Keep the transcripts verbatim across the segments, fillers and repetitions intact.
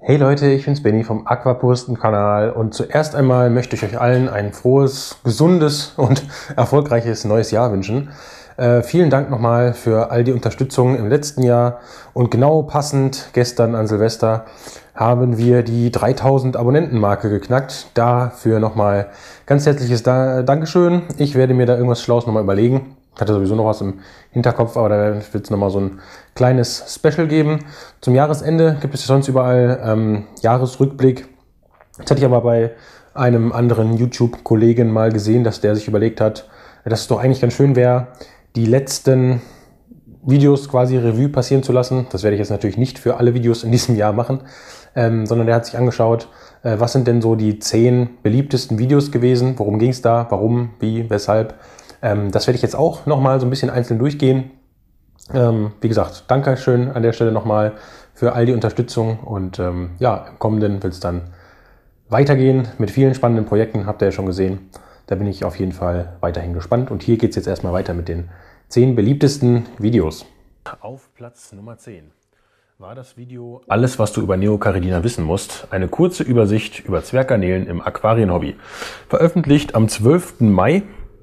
Hey Leute, ich bin's Benny vom Aquapuristen-Kanal und zuerst einmal möchte ich euch allen ein frohes, gesundes und erfolgreiches neues Jahr wünschen. Äh, vielen Dank nochmal für all die Unterstützung im letzten Jahr und genau passend gestern an Silvester haben wir die dreitausend Abonnenten-Marke geknackt. Dafür nochmal ganz herzliches da Dankeschön. Ich werde mir da irgendwas Schlaues nochmal überlegen. Ich hatte sowieso noch was im Hinterkopf, aber da wird es nochmal so ein kleines Special geben. Zum Jahresende gibt es ja sonst überall ähm, Jahresrückblick. Jetzt hatte ich aber bei einem anderen YouTube-Kollegen mal gesehen, dass der sich überlegt hat, dass es doch eigentlich ganz schön wäre, die letzten Videos quasi Revue passieren zu lassen. Das werde ich jetzt natürlich nicht für alle Videos in diesem Jahr machen, ähm, sondern der hat sich angeschaut, äh, was sind denn so die zehn beliebtesten Videos gewesen, worum ging es da, warum, wie, weshalb. Ähm, das werde ich jetzt auch nochmal so ein bisschen einzeln durchgehen. Ähm, wie gesagt, danke schön an der Stelle nochmal für all die Unterstützung und ähm, ja, im kommenden wird es dann weitergehen mit vielen spannenden Projekten, habt ihr ja schon gesehen. Da bin ich auf jeden Fall weiterhin gespannt und hier geht es jetzt erstmal weiter mit den zehn beliebtesten Videos. Auf Platz Nummer zehn war das Video Alles, was du über Neocaridina wissen musst. Eine kurze Übersicht über Zwerggarnelen im Aquarienhobby. Veröffentlicht am zwölften Mai,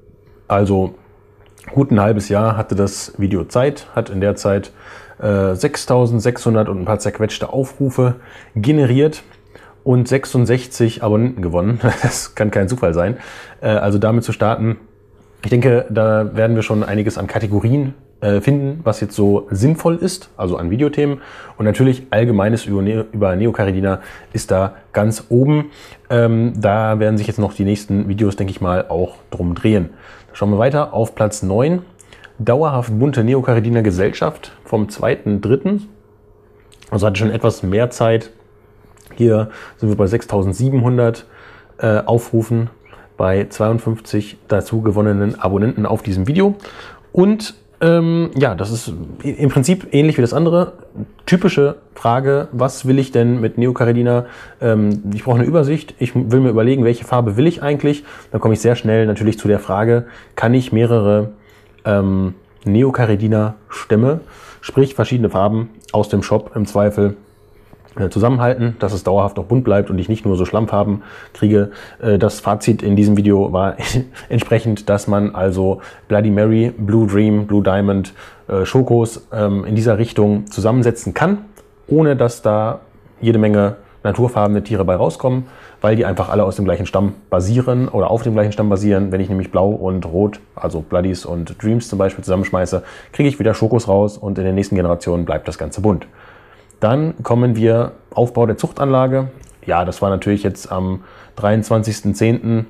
also gut ein halbes Jahr hatte das Video Zeit, hat in der Zeit äh, sechstausendsechshundert und ein paar zerquetschte Aufrufe generiert und sechsundsechzig Abonnenten gewonnen. Das kann kein Zufall sein. Äh, also damit zu starten, ich denke, da werden wir schon einiges an Kategorien äh, finden, was jetzt so sinnvoll ist, also an Videothemen. Und natürlich Allgemeines über, ne über Neocaridina ist da ganz oben. Ähm, da werden sich jetzt noch die nächsten Videos, denke ich mal, auch drum drehen. Schauen wir weiter auf Platz neun. Dauerhaft bunte Neocaridina Gesellschaft vom zweiten dritten Also hatte schon etwas mehr Zeit. Hier sind wir bei sechstausendsiebenhundert äh, Aufrufen, bei zweiundfünfzig dazu gewonnenen Abonnenten auf diesem Video. Und ähm, ja, das ist im Prinzip ähnlich wie das andere. Typische Frage, was will ich denn mit Neocaridina? Ähm, ich brauche eine Übersicht. Ich will mir überlegen, welche Farbe will ich eigentlich? Dann komme ich sehr schnell natürlich zu der Frage, kann ich mehrere ähm, Neocaridina-Stämme, sprich verschiedene Farben aus dem Shop im Zweifel zusammenhalten, dass es dauerhaft auch bunt bleibt und ich nicht nur so Schlammfarben kriege. Das Fazit in diesem Video war entsprechend, dass man also Bloody Mary, Blue Dream, Blue Diamond, Schokos in dieser Richtung zusammensetzen kann, ohne dass da jede Menge naturfarbene Tiere bei rauskommen, weil die einfach alle aus dem gleichen Stamm basieren oder auf dem gleichen Stamm basieren. Wenn ich nämlich Blau und Rot, also Bloodies und Dreams zum Beispiel zusammenschmeiße, kriege ich wieder Schokos raus und in den nächsten Generationen bleibt das Ganze bunt. Dann kommen wir Aufbau der Zuchtanlage. Ja, das war natürlich jetzt am dreiundzwanzigsten zehnten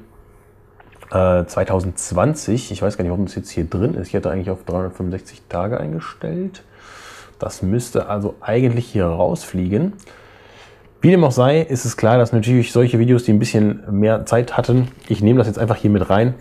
zweitausendzwanzig. Ich weiß gar nicht, warum das jetzt hier drin ist. Ich hätte eigentlich auf dreihundertfünfundsechzig Tage eingestellt. Das müsste also eigentlich hier rausfliegen. Wie dem auch sei, ist es klar, dass natürlich solche Videos, die ein bisschen mehr Zeit hatten, ich nehme das jetzt einfach hier mit rein,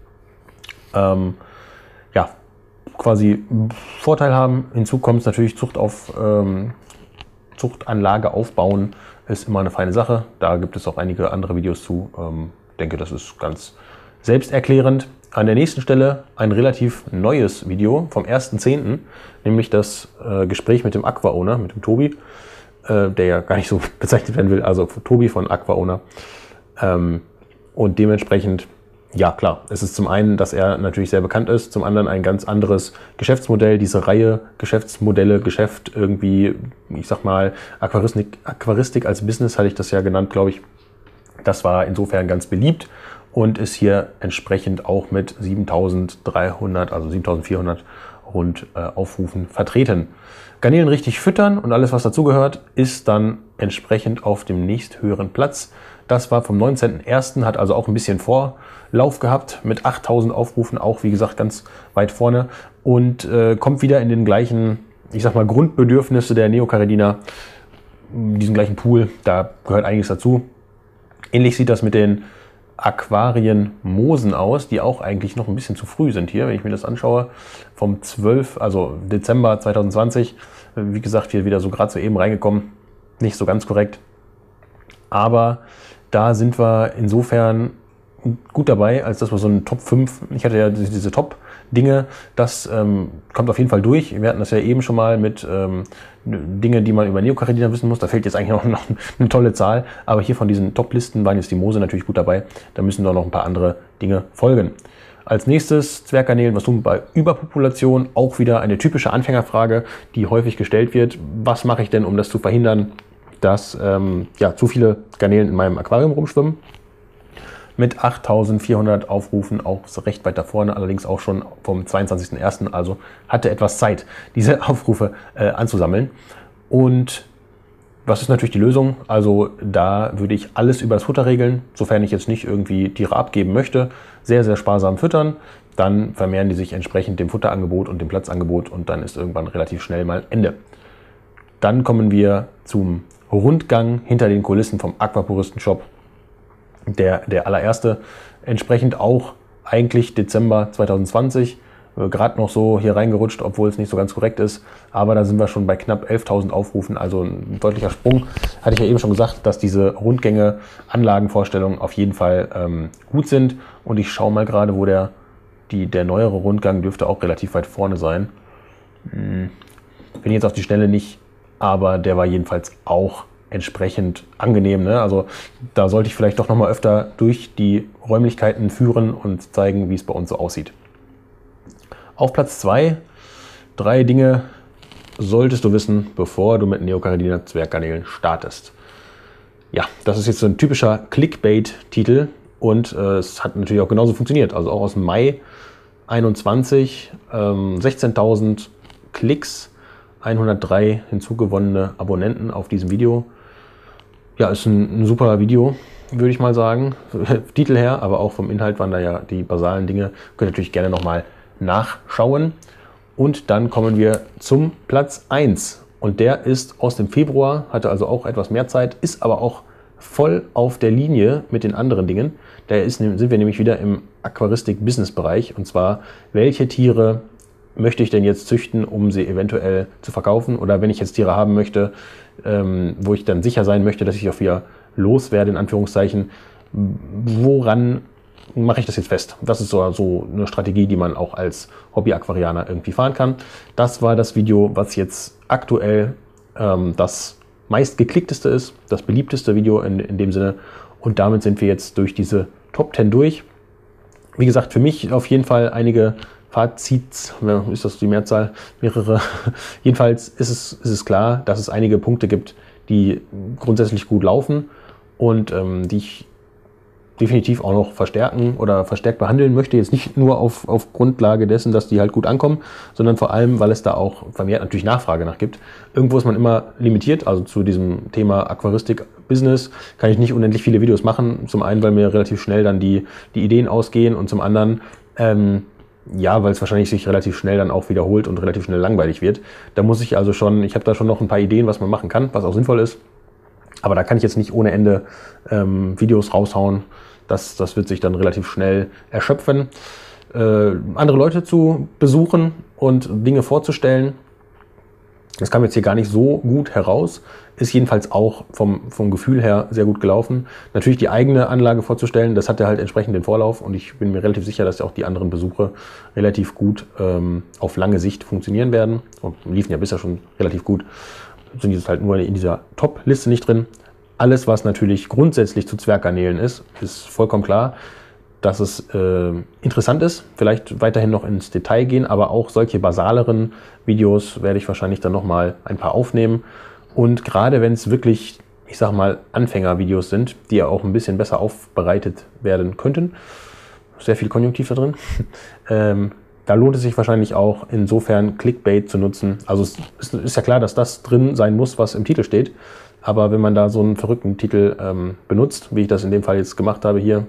ähm, ja, quasi Vorteil haben. Hinzu kommt es natürlich Zucht auf ähm, Zuchtanlage aufbauen ist immer eine feine Sache. Da gibt es auch einige andere Videos zu. Ich ähm, denke, das ist ganz selbsterklärend. An der nächsten Stelle ein relativ neues Video vom ersten zehnten nämlich das äh, Gespräch mit dem Aqua-Owner, mit dem Tobi, äh, der ja gar nicht so bezeichnet werden will, also Tobi von Aqua-Owner. Ähm, und dementsprechend, ja klar, es ist zum einen, dass er natürlich sehr bekannt ist, zum anderen ein ganz anderes Geschäftsmodell, diese Reihe Geschäftsmodelle, Geschäft irgendwie, ich sag mal, Aquaristik, Aquaristik als Business hatte ich das ja genannt, glaube ich. Das war insofern ganz beliebt und ist hier entsprechend auch mit siebentausenddreihundert, also siebentausendvierhundert rund äh, Aufrufen vertreten. Garnelen richtig füttern und alles, was dazugehört, ist dann entsprechend auf dem nächsthöheren Platz. Das war vom neunzehnten ersten, hat also auch ein bisschen Vorlauf gehabt mit achttausend Aufrufen, auch wie gesagt ganz weit vorne und äh, kommt wieder in den gleichen, ich sag mal, Grundbedürfnisse der Neocaridina, diesen gleichen Pool, da gehört einiges dazu. Ähnlich sieht das mit den Aquarienmoosen aus, die auch eigentlich noch ein bisschen zu früh sind hier, wenn ich mir das anschaue, vom zwölften, also Dezember zweitausendzwanzig, wie gesagt, hier wieder so gerade so eben reingekommen, nicht so ganz korrekt, aber da sind wir insofern gut dabei, als dass wir so einen Top fünf, ich hatte ja diese Top-Dinge, das ähm, kommt auf jeden Fall durch. Wir hatten das ja eben schon mal mit ähm, Dinge, die man über Neocaridina wissen muss. Da fehlt jetzt eigentlich noch, noch eine tolle Zahl, aber hier von diesen Top-Listen waren jetzt die Moose natürlich gut dabei. Da müssen doch noch ein paar andere Dinge folgen. Als nächstes Zwerggarnelen, was tun wir bei Überpopulation? Auch wieder eine typische Anfängerfrage, die häufig gestellt wird. Was mache ich denn, um das zu verhindern, dass ähm, ja, zu viele Garnelen in meinem Aquarium rumschwimmen? Mit achttausendvierhundert Aufrufen auch recht weit da vorne, allerdings auch schon vom zweiundzwanzigsten ersten Also hatte etwas Zeit, diese Aufrufe äh, anzusammeln. Und was ist natürlich die Lösung? Also da würde ich alles über das Futter regeln, sofern ich jetzt nicht irgendwie Tiere abgeben möchte. Sehr, sehr sparsam füttern. Dann vermehren die sich entsprechend dem Futterangebot und dem Platzangebot und dann ist irgendwann relativ schnell mal Ende. Dann kommen wir zum Rundgang hinter den Kulissen vom Aquapuristen-Shop. Der, der allererste, entsprechend auch eigentlich Dezember zweitausendzwanzig. Gerade noch so hier reingerutscht, obwohl es nicht so ganz korrekt ist. Aber da sind wir schon bei knapp elftausend Aufrufen, also ein deutlicher Sprung. Hatte ich ja eben schon gesagt, dass diese Rundgänge, Anlagenvorstellungen auf jeden Fall ähm, gut sind. Und ich schaue mal gerade, wo der, die, der neuere Rundgang dürfte auch relativ weit vorne sein. Hm, bin ich jetzt auf die Schnelle nicht, aber der war jedenfalls auch entsprechend angenehm. Ne? Also da sollte ich vielleicht doch noch mal öfter durch die Räumlichkeiten führen und zeigen, wie es bei uns so aussieht. Auf Platz zwei, drei Dinge solltest du wissen, bevor du mit Neocaridina Zwerggarnelen startest. Ja, das ist jetzt so ein typischer Clickbait-Titel und äh, es hat natürlich auch genauso funktioniert. Also auch aus dem Mai einundzwanzig, ähm, sechzehntausend Klicks, hundertdrei hinzugewonnene Abonnenten auf diesem Video. Ja, ist ein, ein super Video, würde ich mal sagen. Titel her, aber auch vom Inhalt waren da ja die basalen Dinge. Könnt ihr natürlich gerne nochmal nachschauen. Und dann kommen wir zum Platz eins. Und der ist aus dem Februar, hatte also auch etwas mehr Zeit, ist aber auch voll auf der Linie mit den anderen Dingen. Da ist, sind wir nämlich wieder im Aquaristik-Business-Bereich. Und zwar, welche Tiere möchte ich denn jetzt züchten, um sie eventuell zu verkaufen? Oder wenn ich jetzt Tiere haben möchte, ähm, wo ich dann sicher sein möchte, dass ich auch wieder loswerde, in Anführungszeichen, woran mache ich das jetzt fest? Das ist so, so eine Strategie, die man auch als Hobby-Aquarianer irgendwie fahren kann. Das war das Video, was jetzt aktuell ähm, das meistgeklickteste ist, das beliebteste Video in, in dem Sinne. Und damit sind wir jetzt durch diese Top zehn durch. Wie gesagt, für mich auf jeden Fall einige Fazits, ist das die Mehrzahl? Mehrere. Jedenfalls ist es, ist es klar, dass es einige Punkte gibt, die grundsätzlich gut laufen und ähm, die ich definitiv auch noch verstärken oder verstärkt behandeln möchte. Jetzt nicht nur auf, auf Grundlage dessen, dass die halt gut ankommen, sondern vor allem, weil es da auch vermehrt natürlich Nachfrage nach gibt. Irgendwo ist man immer limitiert, also zu diesem Thema Aquaristik-Business kann ich nicht unendlich viele Videos machen. Zum einen, weil mir relativ schnell dann die, die Ideen ausgehen und zum anderen, ähm, ja, weil es wahrscheinlich sich relativ schnell dann auch wiederholt und relativ schnell langweilig wird. Da muss ich also schon, ich habe da schon noch ein paar Ideen, was man machen kann, was auch sinnvoll ist. Aber da kann ich jetzt nicht ohne Ende ähm, Videos raushauen. Das, das wird sich dann relativ schnell erschöpfen. Äh, andere Leute zu besuchen und Dinge vorzustellen, das kam jetzt hier gar nicht so gut heraus, ist jedenfalls auch vom, vom Gefühl her sehr gut gelaufen. Natürlich die eigene Anlage vorzustellen, das hatte halt entsprechend den Vorlauf und ich bin mir relativ sicher, dass auch die anderen Besuche relativ gut ähm, auf lange Sicht funktionieren werden. Und liefen ja bisher schon relativ gut. Sind jetzt halt nur in dieser Top-Liste nicht drin. Alles, was natürlich grundsätzlich zu Zwerggarnelen ist, ist vollkommen klar, dass es äh, interessant ist. Vielleicht weiterhin noch ins Detail gehen, aber auch solche basaleren Videos werde ich wahrscheinlich dann nochmal ein paar aufnehmen. Und gerade wenn es wirklich, ich sag mal, Anfängervideos sind, die ja auch ein bisschen besser aufbereitet werden könnten, sehr viel Konjunktiv da drin, ähm, da lohnt es sich wahrscheinlich auch insofern Clickbait zu nutzen. Also es ist ja klar, dass das drin sein muss, was im Titel steht. Aber wenn man da so einen verrückten Titel ähm, benutzt, wie ich das in dem Fall jetzt gemacht habe hier,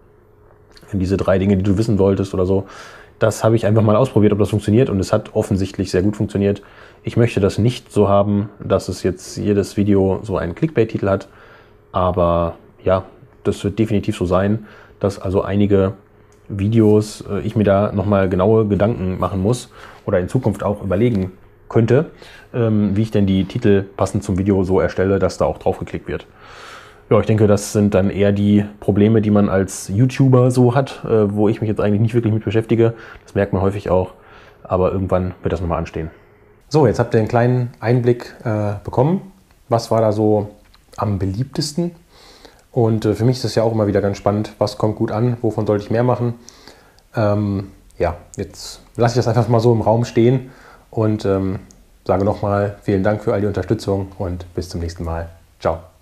in diese drei Dinge, die du wissen wolltest oder so, das habe ich einfach mal ausprobiert, ob das funktioniert und es hat offensichtlich sehr gut funktioniert. Ich möchte das nicht so haben, dass es jetzt jedes Video so einen Clickbait-Titel hat, aber ja, das wird definitiv so sein, dass also einige Videos äh, ich mir da nochmal genaue Gedanken machen muss oder in Zukunft auch überlegen könnte, ähm, wie ich denn die Titel passend zum Video so erstelle, dass da auch drauf geklickt wird. Ja, ich denke, das sind dann eher die Probleme, die man als YouTuber so hat, äh, wo ich mich jetzt eigentlich nicht wirklich mit beschäftige. Das merkt man häufig auch, aber irgendwann wird das nochmal anstehen. So, jetzt habt ihr einen kleinen Einblick äh, bekommen. Was war da so am beliebtesten? Und äh, für mich ist es ja auch immer wieder ganz spannend, was kommt gut an, wovon sollte ich mehr machen. Ähm, ja, jetzt lasse ich das einfach mal so im Raum stehen und ähm, sage nochmal vielen Dank für all die Unterstützung und bis zum nächsten Mal. Ciao.